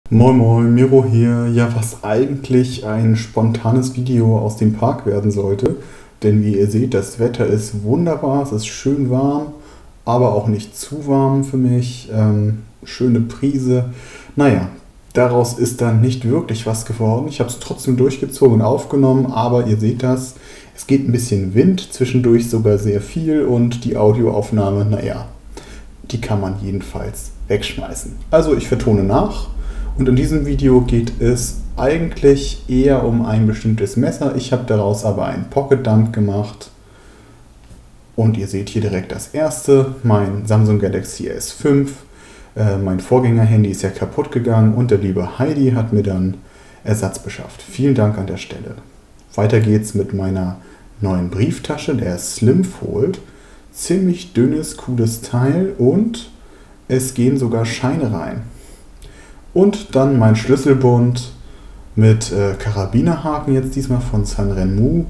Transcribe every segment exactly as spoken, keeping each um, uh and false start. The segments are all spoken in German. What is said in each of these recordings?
Moin Moin, Miro hier. Ja, was eigentlich ein spontanes Video aus dem Park werden sollte. Denn wie ihr seht, das Wetter ist wunderbar, es ist schön warm, aber auch nicht zu warm für mich. Ähm, schöne Prise. Naja, daraus ist dann nicht wirklich was geworden. Ich habe es trotzdem durchgezogen und aufgenommen, aber ihr seht das, es geht ein bisschen Wind, zwischendurch sogar sehr viel und die Audioaufnahme, naja, die kann man jedenfalls wegschmeißen. Also ich vertone nach. Und in diesem Video geht es eigentlich eher um ein bestimmtes Messer. Ich habe daraus aber einen Pocket Dump gemacht. Und ihr seht hier direkt das erste, mein Samsung Galaxy S fünf. Äh, mein Vorgängerhandy ist ja kaputt gegangen und der liebe Heidi hat mir dann Ersatz beschafft. Vielen Dank an der Stelle. Weiter geht's mit meiner neuen Brieftasche, der Slim Fold. Ziemlich dünnes, cooles Teil und es gehen sogar Scheine rein. Und dann mein Schlüsselbund mit äh, Karabinerhaken jetzt diesmal von Sanrenmu.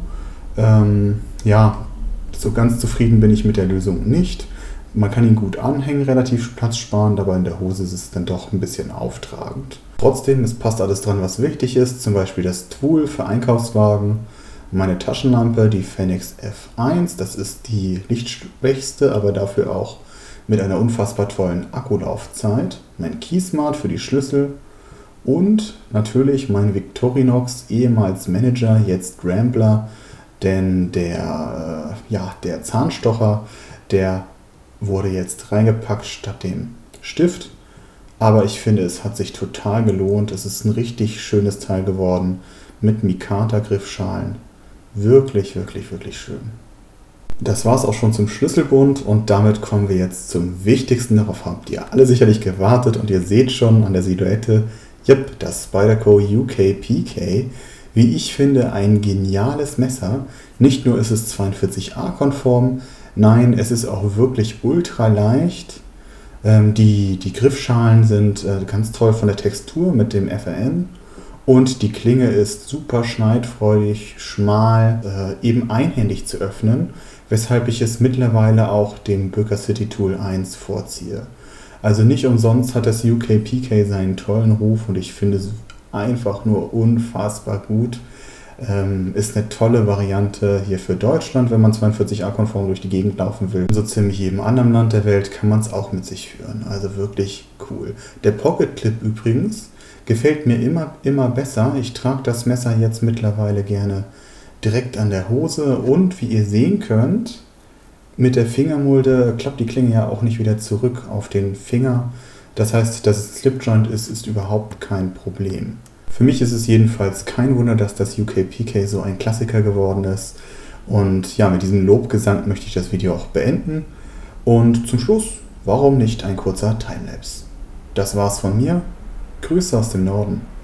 Ähm, ja, so ganz zufrieden bin ich mit der Lösung nicht. Man kann ihn gut anhängen, relativ platzsparend, aber in der Hose ist es dann doch ein bisschen auftragend. Trotzdem, es passt alles dran, was wichtig ist. Zum Beispiel das Tool für Einkaufswagen, meine Taschenlampe, die Fenix F eins. Das ist die lichtschwächste, aber dafür auch mit einer unfassbar tollen Akkulaufzeit, mein Keysmart für die Schlüssel und natürlich mein Victorinox, ehemals Manager, jetzt Rambler, denn der, äh, ja, der Zahnstocher, der wurde jetzt reingepackt statt dem Stift, aber ich finde, es hat sich total gelohnt. Es ist ein richtig schönes Teil geworden mit Mikata-Griffschalen. Wirklich, wirklich, wirklich schön. Das war es auch schon zum Schlüsselbund und damit kommen wir jetzt zum Wichtigsten. Darauf habt ihr alle sicherlich gewartet und ihr seht schon an der Silhouette, yep, das Spyderco U K P K. Wie ich finde, ein geniales Messer. Nicht nur ist es zweiundvierzig A konform, nein, es ist auch wirklich ultra leicht. Ähm, die, die Griffschalen sind äh, ganz toll von der Textur mit dem F R N. Und die Klinge ist super schneidfreudig, schmal, äh, eben einhändig zu öffnen, weshalb ich es mittlerweile auch dem Böker City Tool eins vorziehe. Also nicht umsonst hat das U K P K seinen tollen Ruf und ich finde es einfach nur unfassbar gut. Ähm, ist eine tolle Variante hier für Deutschland, wenn man zweiundvierzig A konform durch die Gegend laufen will. In so ziemlich jedem anderen Land der Welt kann man es auch mit sich führen. Also wirklich cool. Der Pocket Clip übrigens gefällt mir immer, immer besser. Ich trage das Messer jetzt mittlerweile gerne direkt an der Hose und wie ihr sehen könnt, mit der Fingermulde klappt die Klinge ja auch nicht wieder zurück auf den Finger. Das heißt, dass es Slipjoint ist, ist überhaupt kein Problem. Für mich ist es jedenfalls kein Wunder, dass das U K P K so ein Klassiker geworden ist. Und ja, mit diesem Lobgesang möchte ich das Video auch beenden. Und zum Schluss, warum nicht ein kurzer Timelapse? Das war's von mir. Grüße aus dem Norden.